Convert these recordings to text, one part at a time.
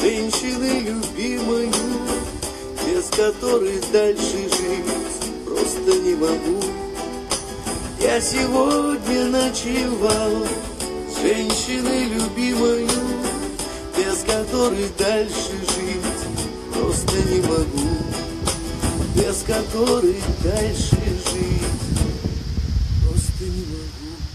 женщины любимою, без которой дальше жить просто не могу. Я сегодня ночевал с женщиной любимою, без которой дальше жить просто не могу, без которой дальше жить просто не могу.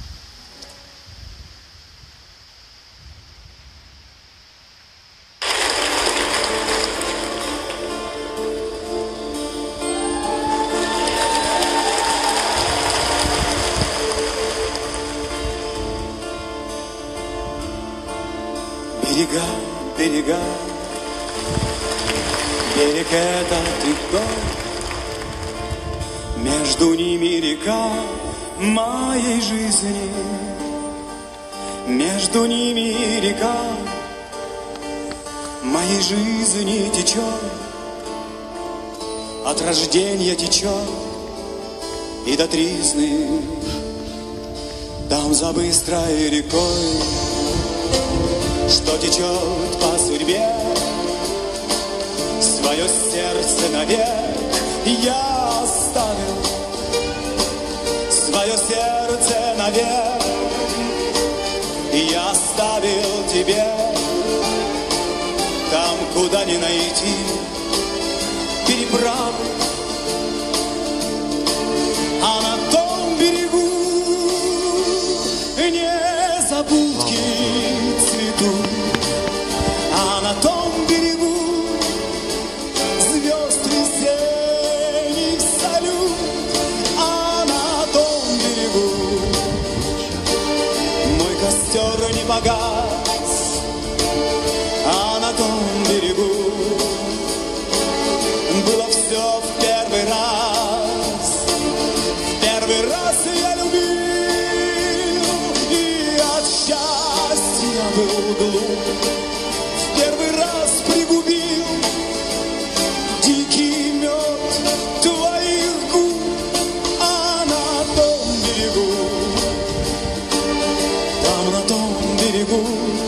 Берега, берега, берег этот и тот, между ними река моей жизни, между ними река моей жизни течет, от рождения течет и до тризны, там за быстрой рекой, что течет по судьбе, свое сердце навек я оставил, свое сердце навек я оставил тебе, там, куда не найти переправы, а на том берегу незабудки цветут, а на том берегу звезд весенних салют, а на том берегу мой костер не погас, а на том берегу было все в первый раз. В первый раз я любил, и от счастья был глуп. В первый раз пригубил дикий мед твоих губ, а на том берегу, там на том берегу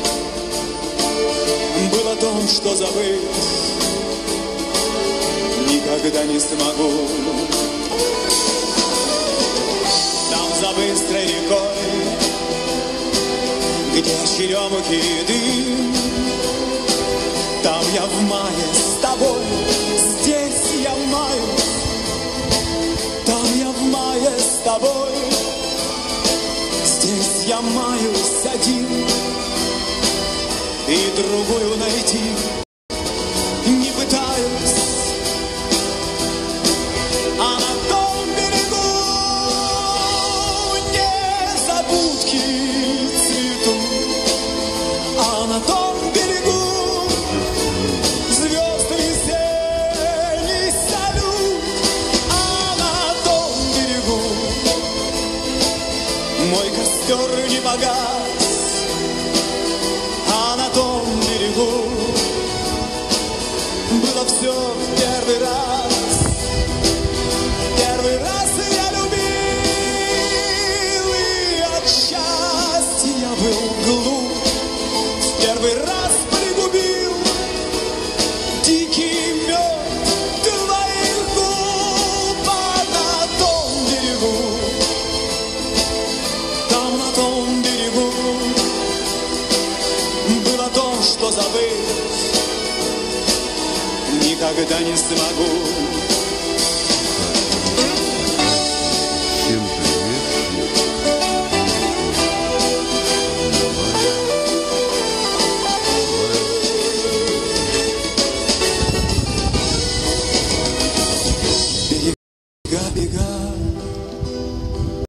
было то, что забыть никогда не смогу. Там за быстрой рекой, где черемухи и дым, там я в мае с тобой, здесь я в мае, там я в мае с тобой, здесь я маюсь один, и другую найти не пытаюсь. А на том берегу незабудки цветут, а на том берегу звезд весенний салют, а на том берегу мой костер не погас, а на том берегу было все в первый раз. Первый раз я любил, и от счастья я был глуп. В первый раз пригубил дикий мед твоих губ, а на том берегу, там на том берегу было то, что забыть никогда не смогу.